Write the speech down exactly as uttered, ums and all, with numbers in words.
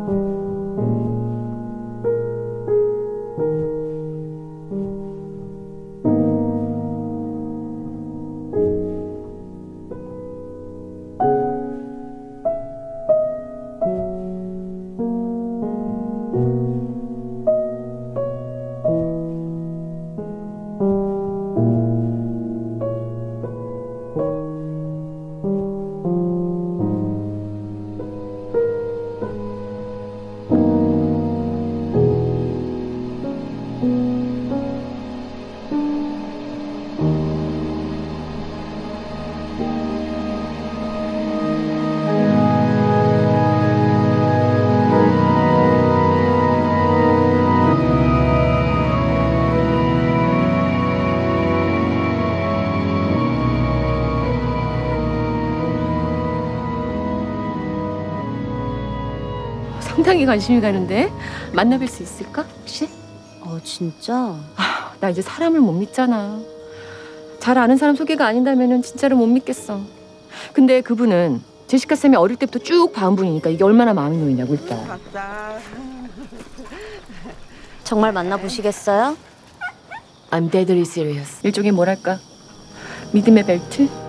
상당히 관심이 가는데 만나뵐 수 있을까 혹시? 어 진짜? 아, 나 이제 사람을 못 믿잖아. 잘 아는 사람 소개가 아닌다면은 진짜로 못 믿겠어. 근데 그분은 제시카 쌤이 어릴 때부터 쭉 봐온 분이니까 이게 얼마나 마음이 놓이냐고 일단. 정말 만나보시겠어요? I'm deadly serious. 일종의 뭐랄까 믿음의 벨트?